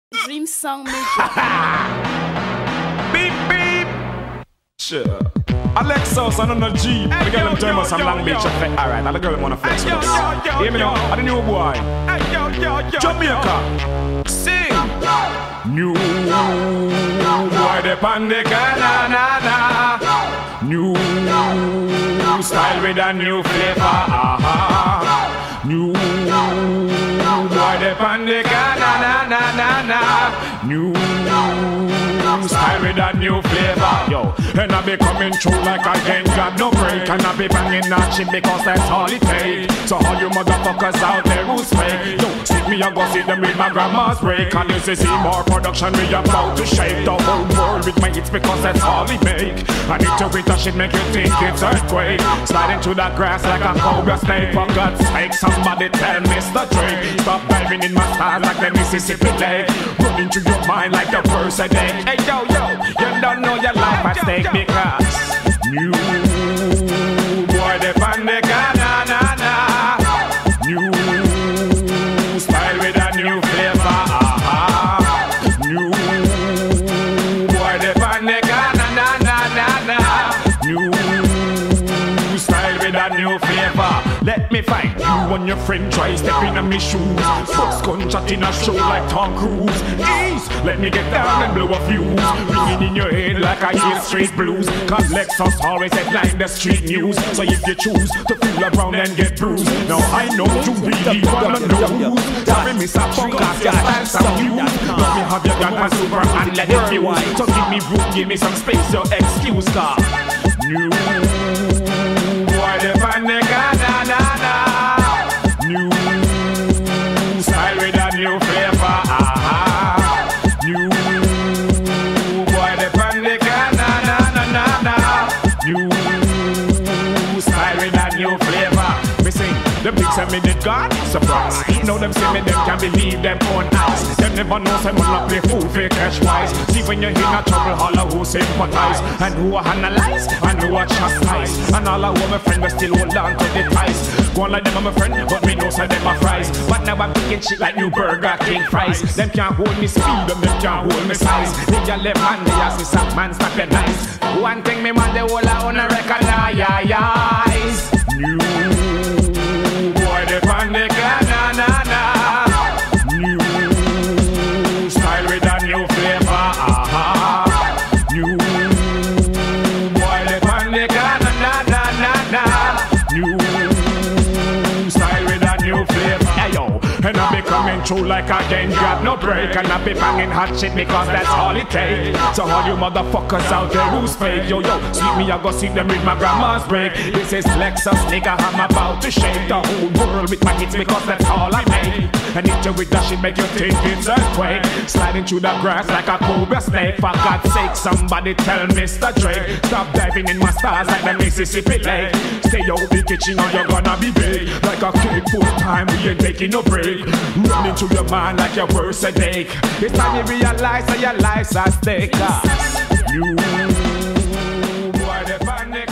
Dream song maker. Beep beep. Sure. Alexos and on the G. The girl them tell us some Long Beach effect. Alright, now the girl them wanna flex with us. Hear me now, I'm the new boy. Jamaica. Sing. New boy, the pandemic, na na na. New style with a new flavor. New boy, the pandemic, na na na na na. New style with a new flavor. Yo, and I be coming through like I ain't got no break. And I be banging that shit because that's all it takes. So all you motherfuckers out there who's fake, yo, stick me and go see them with my grandma's break. And this is more production we about to shake the whole world with my hits because that's all it make. I need to beat that shit make you think it's earthquake. Sliding through that grass like a cobra snake. For God's sake, somebody tell Mr. Drake, stop diving in my style like the Mississippi Lake. Running through your mind like the first a day. Hey yo yo, you don't know your life at stake because new boy the pandemic, na na na. New style with a new flavor. New boy the pandemic, na na na na na. New style with a new flavor. Let me find you and your friend try stepping on me shoes. First gunshot in a show like Tom Cruise. Ease, let me get down and blow a fuse. Ringing in your head like I hear straight blues. Cause Lexus always headline the street news. So if you choose to fool around and get bruised, now I know you really wanna know. Tell me Mr. Funk, cause your style sound you. Let me have your gun and super and let it fuse. So give me room, give me some space, your excuse car. New boy the pandemic, na na na. New style with a new flavor. New boy the pandemic, na na na na na. New style with a new flavor. Me sing, them big say me did God surprise. Now them say me them can't believe them own eyes. Them never know say man not play fool fake cash wise. See when you're in a trouble, all of who sympathize and who analyze and who chastise. And all of who my friend will still hold on to the ties. Go on like them are my friend, but me know say them are fries. But now I'm picking shit like new Burger King fries. Them can't hold me speed and them can't hold me size. They your left hand, they ask me stop man, stop your nice. One thing me man, the whole I wanna recognize. New boy the pandemic, na na na. New style with a new flavor. New boy the pandemic, na na na na na. New style with a new flavor. Hey yo, and I be coming through like I ain't got no break. And I be banging hot shit because that's all it takes. So all you motherfuckers out there who's fake, yo yo, see me I go see them with my grandma's break. This is Lexus, nigga, I'm about to shake the whole world with my hits because that's all I make. And if you with that shit make you think it's earthquake. Sliding through the grass like a cobra snake. For God's sake, somebody tell Mr. Drake, stop diving in my stars like the Mississippi Lake. Stay out the kitchen or you're gonna be big. Like a cake full time, we ain't taking no break. Running through your mind like your worst headache. It's time you realize that your life's at stake. You boy the panic.